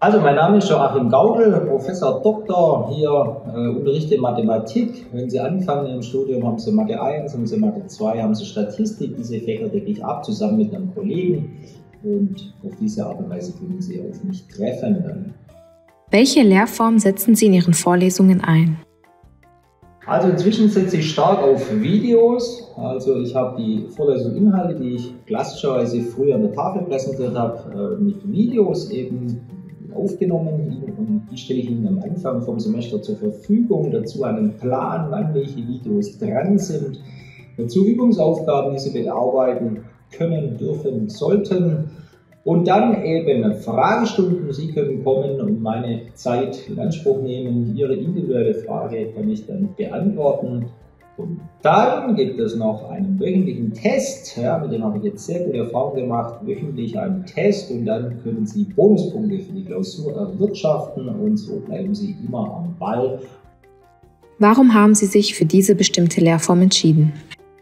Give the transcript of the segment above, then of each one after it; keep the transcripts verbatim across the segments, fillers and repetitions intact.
Also mein Name ist Joachim Gaudel, Professor Doktor, hier äh, unterrichte Mathematik. Wenn Sie anfangen im Studium, haben Sie Mathe eins, haben Sie Mathe zwei, haben Sie Statistik. Diese Fächer decke ich ab, zusammen mit einem Kollegen. Und auf diese Art und Weise können Sie auf mich treffen. Welche Lehrform setzen Sie in Ihren Vorlesungen ein? Also inzwischen setze ich stark auf Videos. Also ich habe die Vorlesungsinhalte, die ich klassischerweise früher an der Tafel präsentiert habe, mit Videos eben aufgenommen, und die stelle ich Ihnen am Anfang vom Semester zur Verfügung. Dazu einen Plan, wann welche Videos dran sind. Dazu Übungsaufgaben, die Sie bearbeiten können, dürfen, sollten. Und dann eben Fragestunden. Sie können kommen und meine Zeit in Anspruch nehmen. Ihre individuelle Frage kann ich dann beantworten. Und dann gibt es noch einen wöchentlichen Test, ja, mit dem habe ich jetzt sehr gute Erfahrungen gemacht, wöchentlich einen Test, und dann können Sie Bonuspunkte für die Klausur erwirtschaften und so bleiben Sie immer am Ball. Warum haben Sie sich für diese bestimmte Lehrform entschieden?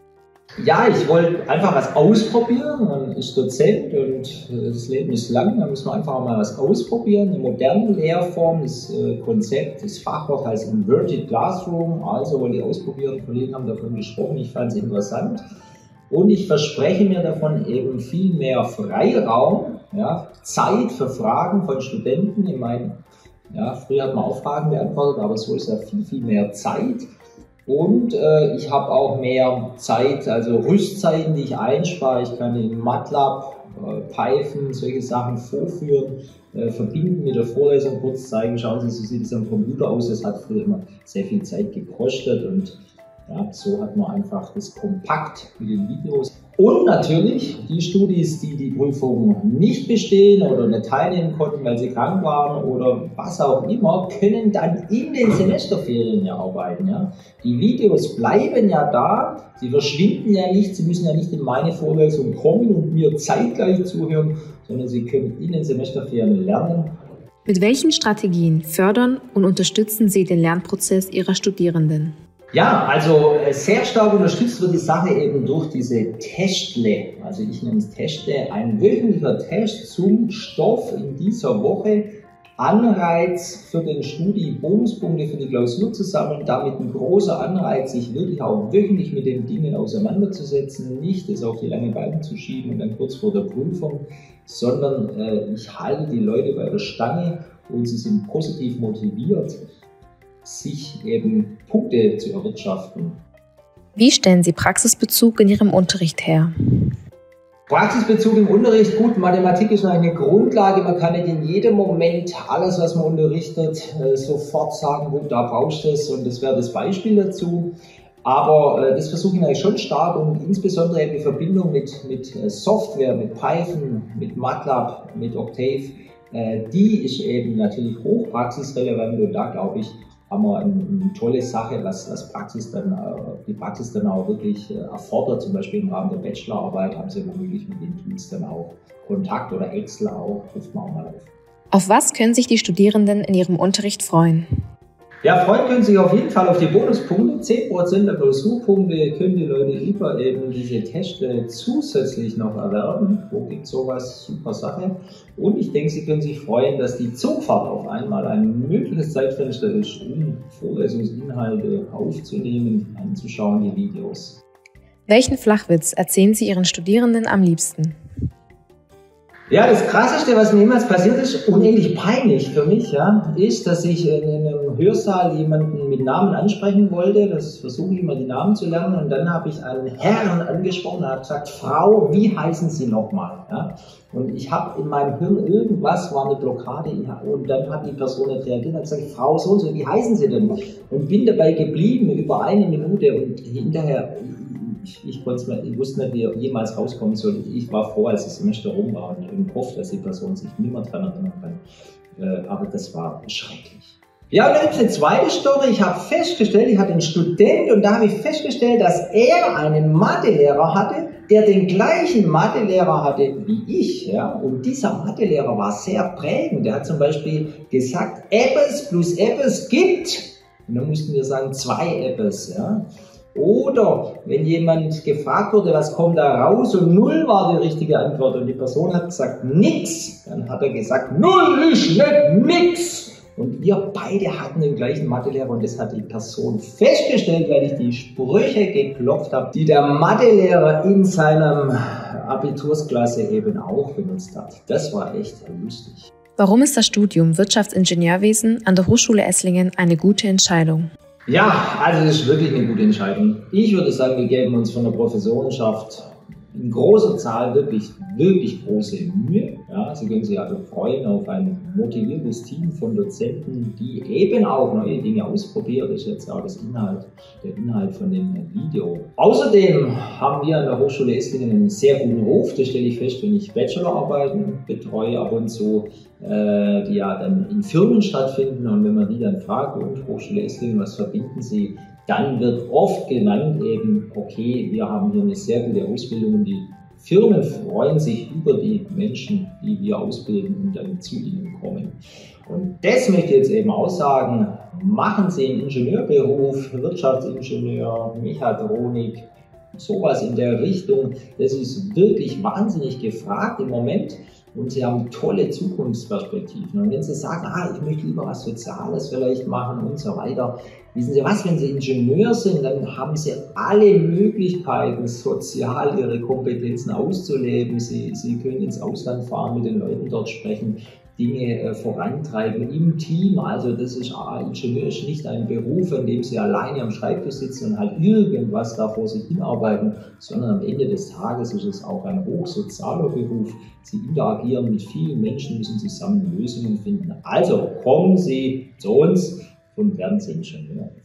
Ja, ich wollte einfach was ausprobieren. Man ist Dozent und das Leben ist lang, da muss man einfach mal was ausprobieren. Eine moderne Lehrform, das Konzept, das Fachwort heißt Inverted Classroom, also wollte ich ausprobieren. Kollegen haben davon gesprochen, ich fand es interessant. Und ich verspreche mir davon eben viel mehr Freiraum, ja, Zeit für Fragen von Studenten. Ich meine, ja, früher hat man auch Fragen beantwortet, aber so ist ja viel, viel mehr Zeit. Und äh, ich habe auch mehr Zeit, also Rüstzeiten, die ich einspare. Ich kann in MATLAB, äh, Python, solche Sachen vorführen, äh, verbinden mit der Vorlesung, kurz zeigen, schauen Sie, so sieht es am Computer aus. Das hat früher immer sehr viel Zeit gekostet, und ja, so hat man einfach das kompakt mit den Videos. Und natürlich die Studis, die die Prüfung nicht bestehen oder nicht teilnehmen konnten, weil sie krank waren oder was auch immer, können dann in den Semesterferien ja arbeiten. Ja. Die Videos bleiben ja da, sie verschwinden ja nicht, sie müssen ja nicht in meine Vorlesung kommen und mir zeitgleich zuhören, sondern sie können in den Semesterferien lernen. Mit welchen Strategien fördern und unterstützen Sie den Lernprozess Ihrer Studierenden? Ja, also sehr stark unterstützt wird die Sache eben durch diese Testle. Also ich nenne es Testle, ein wöchentlicher Test zum Stoff in dieser Woche. Anreiz für den Studi, Bonuspunkte für die Klausur zu sammeln, damit ein großer Anreiz, sich wirklich auch wöchentlich mit den Dingen auseinanderzusetzen, nicht es auf die lange Beine zu schieben und dann kurz vor der Prüfung, sondern äh, ich halte die Leute bei der Stange und sie sind positiv motiviert, sich eben Punkte zu erwirtschaften. Wie stellen Sie Praxisbezug in Ihrem Unterricht her? Praxisbezug im Unterricht, gut, Mathematik ist eine Grundlage, man kann nicht in jedem Moment alles, was man unterrichtet, sofort sagen, gut, da brauchst du es und das wäre das Beispiel dazu. Aber das versuche ich eigentlich schon stark, und insbesondere in Verbindung mit, mit Software, mit Python, mit MATLAB, mit Octave, die ist eben natürlich hochpraxisrelevant, und da glaube ich, haben wir eine, eine tolle Sache, was, was Praxis dann, die Praxis dann auch wirklich erfordert. Zum Beispiel im Rahmen der Bachelorarbeit haben Sie womöglich mit den Tools dann auch Kontakt, oder Excel auch, ruft man auch mal auf. Auf was können sich die Studierenden in ihrem Unterricht freuen? Ja, freuen können sich auf jeden Fall auf die Bonuspunkte. zehn Prozent der Klausurpunkte können die Leute über eben diese Teste zusätzlich noch erwerben. Wo gibt es sowas? Super Sache. Und ich denke, Sie können sich freuen, dass die Zugfahrt auf einmal ein mögliches Zeitfenster ist, um Vorlesungsinhalte aufzunehmen, anzuschauen, die Videos. Welchen Flachwitz erzählen Sie Ihren Studierenden am liebsten? Ja, das Krasseste, was mir jemals passiert ist, unendlich peinlich für mich, ja, ist, dass ich in einem Hörsaal jemanden mit Namen ansprechen wollte. Das versuche ich immer, die Namen zu lernen. Und dann habe ich einen Herrn angesprochen und habe gesagt, Frau, wie heißen Sie nochmal? Ja? Und ich habe in meinem Hirn irgendwas, war eine Blockade, und dann hat die Person nicht reagiert und hat gesagt, Frau so und so, wie heißen Sie denn? Und bin dabei geblieben über eine Minute, und hinterher, Ich, ich, mir, ich wusste nicht, wie er jemals rauskommen soll. Ich war froh, als das Semester rum war, und, und hoffe, dass die Person sich nicht mehr daran erinnern kann. Äh, aber das war schrecklich. Ja, und dann gibt es eine zweite Story. Ich habe festgestellt, ich hatte einen Student, und da habe ich festgestellt, dass er einen Mathelehrer hatte, der den gleichen Mathelehrer hatte wie ich. Ja? Und dieser Mathelehrer war sehr prägend. Der hat zum Beispiel gesagt, etwas plus etwas gibt, und dann mussten wir sagen, zwei etwas. Ja? Oder wenn jemand gefragt wurde, was kommt da raus und null war die richtige Antwort und die Person hat gesagt nix, dann hat er gesagt, null ist nicht nix. Und wir beide hatten den gleichen Mathelehrer und das hat die Person festgestellt, weil ich die Sprüche geklopft habe, die der Mathelehrer in seiner Abitursklasse eben auch benutzt hat. Das war echt lustig. Warum ist das Studium Wirtschaftsingenieurwesen an der Hochschule Esslingen eine gute Entscheidung? Ja, also das ist wirklich eine gute Entscheidung. Ich würde sagen, wir geben uns von der Professorenschaft in großer Zahl wirklich, wirklich große Mühe. Ja, Sie können sich also freuen auf ein motiviertes Team von Dozenten, die eben auch neue Dinge ausprobieren. Das ist jetzt auch das Inhalt, der Inhalt von dem Video. Außerdem haben wir an der Hochschule Esslingen einen sehr guten Ruf. Das stelle ich fest, wenn ich Bachelorarbeiten betreue ab und zu, äh, die ja dann in Firmen stattfinden. Und wenn man die dann fragt, und Hochschule Esslingen, was verbinden Sie? Dann wird oft genannt eben, okay, wir haben hier eine sehr gute Ausbildung und die Firmen freuen sich über die Menschen, die wir ausbilden und dann zu ihnen kommen. Und das möchte ich jetzt eben auch sagen, machen Sie einen Ingenieurberuf, Wirtschaftsingenieur, Mechatronik, sowas in der Richtung. Das ist wirklich wahnsinnig gefragt im Moment. Und Sie haben tolle Zukunftsperspektiven. Und wenn Sie sagen, ah, ich möchte lieber was Soziales vielleicht machen und so weiter, wissen Sie was, wenn Sie Ingenieur sind, dann haben Sie alle Möglichkeiten, sozial Ihre Kompetenzen auszuleben. Sie, Sie können ins Ausland fahren, mit den Leuten dort sprechen, Dinge äh, vorantreiben im Team. Also das ist, ah, Ingenieur ist nicht ein Beruf, in dem Sie alleine am Schreibtisch sitzen und halt irgendwas da vor sich hinarbeiten, sondern am Ende des Tages ist es auch ein hochsozialer Beruf. Sie interagieren mit vielen Menschen, müssen zusammen Lösungen finden. Also kommen Sie zu uns und werden Sie Ingenieur.